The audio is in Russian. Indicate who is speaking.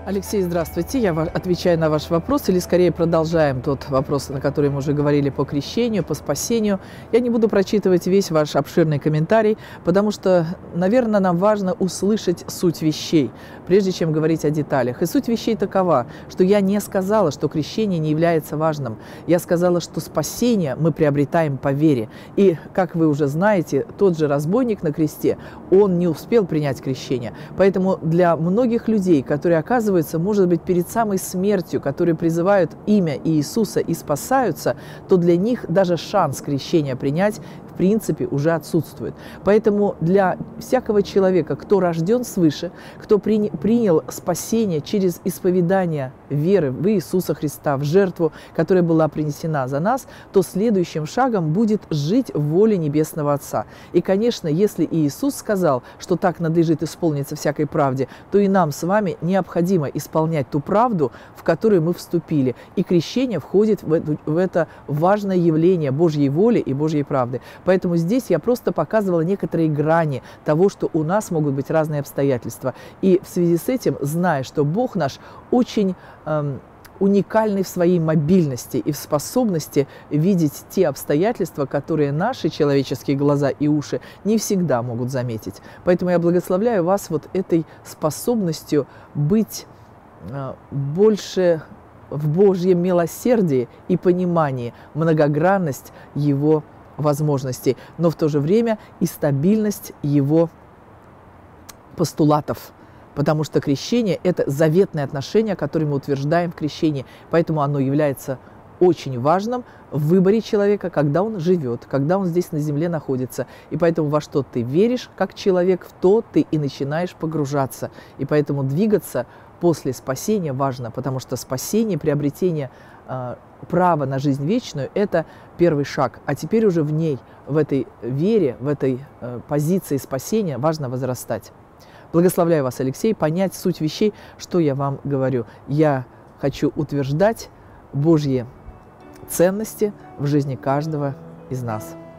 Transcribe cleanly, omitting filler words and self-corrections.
Speaker 1: Алексей, здравствуйте. Я отвечаю на ваш вопрос, или скорее продолжаем тот вопрос, на который мы уже говорили по крещению, по спасению. Я не буду прочитывать весь ваш обширный комментарий, потому что, наверное, нам важно услышать суть вещей, прежде чем говорить о деталях. И суть вещей такова, что я не сказала, что крещение не является важным. Я сказала, что спасение мы приобретаем по вере. И, как вы уже знаете, тот же разбойник на кресте, он не успел принять крещение. Поэтому для многих людей, которые оказываются, может быть, перед самой смертью, которые призывают имя Иисуса и спасаются, то для них даже шанс крещения принять в принципе уже отсутствует. Поэтому для всякого человека, кто рожден свыше, кто принял спасение через исповедание веры в Иисуса Христа, в жертву, которая была принесена за нас, то следующим шагом будет жить в воле Небесного Отца. И, конечно, если Иисус сказал, что так надлежит исполниться всякой правде, то и нам с вами необходимо исполнять ту правду, в которую мы вступили. И крещение входит в это важное явление Божьей воли и Божьей правды. Поэтому здесь я просто показывала некоторые грани того, что у нас могут быть разные обстоятельства. И в связи с этим, зная, что Бог наш очень уникальный в своей мобильности и в способности видеть те обстоятельства, которые наши человеческие глаза и уши не всегда могут заметить. Поэтому я благословляю вас вот этой способностью быть больше в Божьем милосердии и понимании, многогранность Его возможностей, но в то же время и стабильность Его постулатов. Потому что крещение – это заветное отношение, которое мы утверждаем в крещении. Поэтому оно является очень важным в выборе человека, когда он живет, когда он здесь на земле находится. И поэтому во что ты веришь как человек, в то ты и начинаешь погружаться. И поэтому двигаться после спасения важно, потому что спасение, приобретение права на жизнь вечную – это первый шаг. А теперь уже в ней, в этой вере, в этой позиции спасения важно возрастать. Благословляю вас, Алексей, понять суть вещей, что я вам говорю. Я хочу утверждать Божьи ценности в жизни каждого из нас.